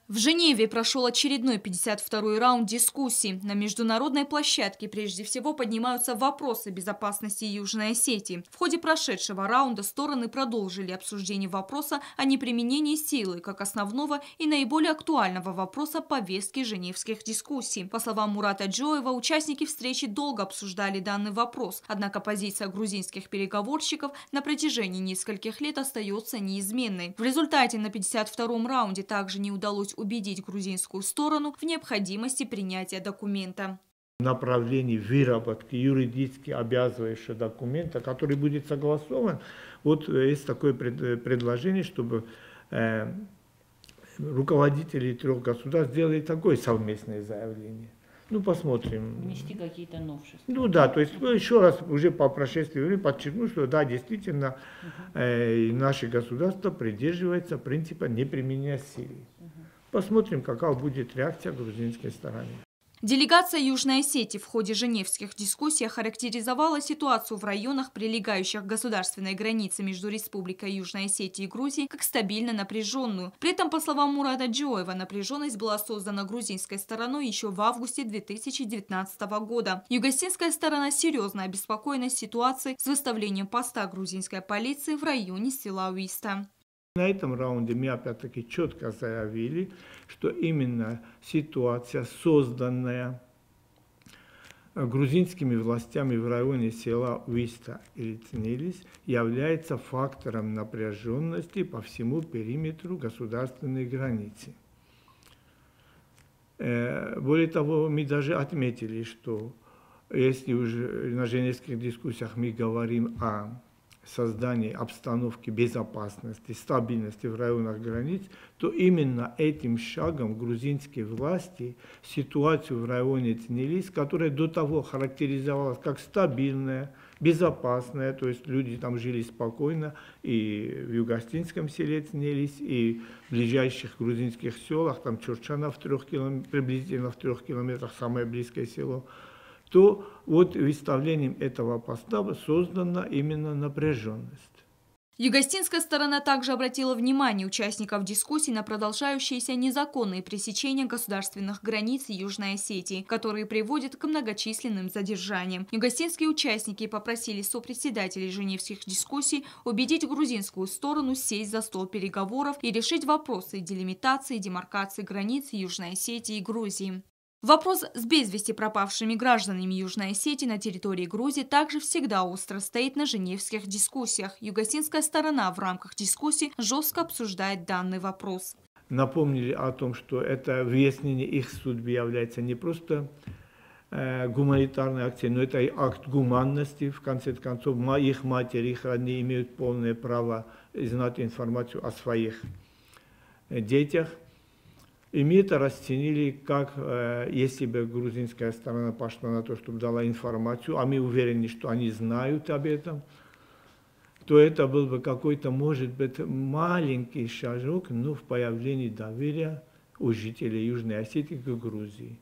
В Женеве прошел очередной 52-й раунд дискуссий. На международной площадке прежде всего поднимаются вопросы безопасности Южной Осетии. В ходе прошедшего раунда стороны продолжили обсуждение вопроса о неприменении силы как основного и наиболее актуального вопроса повестки женевских дискуссий. По словам Мурата Джоева, участники встречи долго обсуждали данный вопрос, однако позиция грузинских переговорщиков на протяжении нескольких лет остается неизменной. В результате на 52-м раунде также не удалось убедить грузинскую сторону в необходимости принятия документа. Направлении выработки юридически обязывающего документа, который будет согласован, вот есть такое предложение, чтобы руководители трех государств сделали такое совместное заявление. Ну, посмотрим. Внести какие-то новшества. Ну да, то есть еще раз уже по прошествии времени подчеркну, что да, действительно, наше государство придерживается принципа неприменения силы. Посмотрим, какая будет реакция грузинской стороны. Делегация Южной Осетии в ходе женевских дискуссий характеризовала ситуацию в районах, прилегающих к государственной границе между Республикой Южной Осетии и Грузией, как стабильно напряженную. При этом, по словам Мурата Джоева, напряженность была создана грузинской стороной еще в августе 2019 года. Югосинская сторона серьезно обеспокоена ситуацией с выставлением поста грузинской полиции в районе села Уиста. На этом раунде мы опять-таки четко заявили, что именно ситуация, созданная грузинскими властями в районе села Уиста или Цнилис, является фактором напряженности по всему периметру государственной границы. Более того, мы даже отметили, что если уже на женевских дискуссиях мы говорим о создании обстановки безопасности, стабильности в районах границ, то именно этим шагом грузинские власти ситуацию в районе Цнилис, которая до того характеризовалась как стабильная, безопасная, то есть люди там жили спокойно и в югостинском селе Цнилис, и в ближайших грузинских селах, там Чурчана приблизительно в 3 километрах, самое близкое село, то вот выставлением этого поста создана именно напряженность. Югостинская сторона также обратила внимание участников дискуссий на продолжающиеся незаконные пресечения государственных границ Южной Осетии, которые приводят к многочисленным задержаниям. Югостинские участники попросили сопредседателей женевских дискуссий убедить грузинскую сторону сесть за стол переговоров и решить вопросы делимитации и демаркации границ Южной Осетии и Грузии. Вопрос с без вести пропавшими гражданами Южной Осетии на территории Грузии также всегда остро стоит на женевских дискуссиях. Югосинская сторона в рамках дискуссий жестко обсуждает данный вопрос. Напомнили о том, что это выяснение их судьбы является не просто гуманитарной акцией, но это и акт гуманности. В конце концов, их матери, их родные имеют полное право знать информацию о своих детях. И мы это расценили, как если бы грузинская сторона пошла на то, чтобы дала информацию, а мы уверены, что они знают об этом, то это был бы какой-то, может быть, маленький шажок, но в появлении доверия у жителей Южной Осетии к Грузии.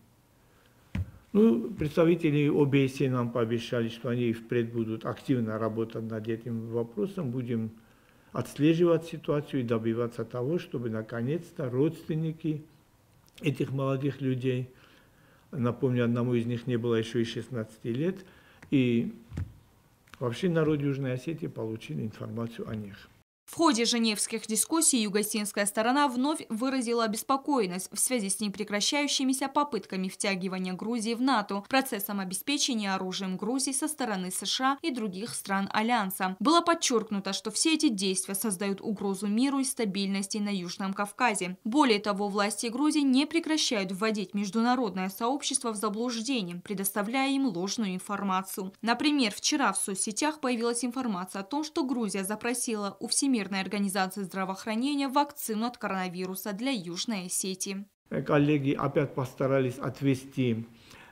Ну, представители ОБСЕ нам пообещали, что они и впредь будут активно работать над этим вопросом, будем отслеживать ситуацию и добиваться того, чтобы наконец-то родственники этих молодых людей, напомню, одному из них не было еще и 16 лет, и вообще народ Южной Осетии получил информацию о них. В ходе женевских дискуссий югосинская сторона вновь выразила обеспокоенность в связи с непрекращающимися попытками втягивания Грузии в НАТО, процессом обеспечения оружием Грузии со стороны США и других стран Альянса. Было подчеркнуто, что все эти действия создают угрозу миру и стабильности на Южном Кавказе. Более того, власти Грузии не прекращают вводить международное сообщество в заблуждение, предоставляя им ложную информацию. Например, вчера в соцсетях появилась информация о том, что Грузия запросила у Всемирной организации здравоохранения вакцину от коронавируса для Южной Осетии. Коллеги опять постарались отвести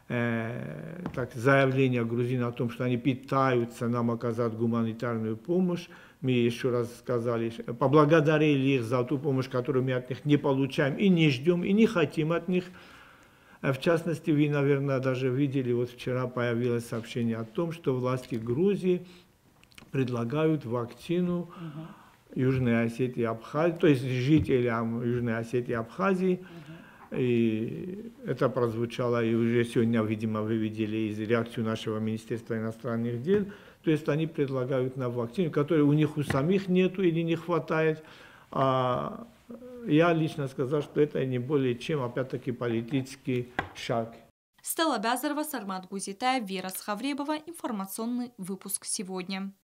заявление грузин о том, что они пытаются нам оказать гуманитарную помощь. Мы еще раз сказали, поблагодарили их за ту помощь, которую мы от них не получаем и не ждем, и не хотим от них. В частности, вы, наверное, даже видели, вот вчера появилось сообщение о том, что власти Грузии предлагают вакцину Южной Осетии и Абхазии, то есть жителям Южной Осетии и Абхазии. И это прозвучало, и уже сегодня, видимо, вы видели из реакцию нашего Министерства иностранных дел. То есть они предлагают нам вакцину, которой у них у самих нету или не хватает. А я лично сказал, что это не более чем, опять-таки, политический шаг. Стелла Бязарова, Сармат Гузитаев, Вера Схавребова. Информационный выпуск сегодня.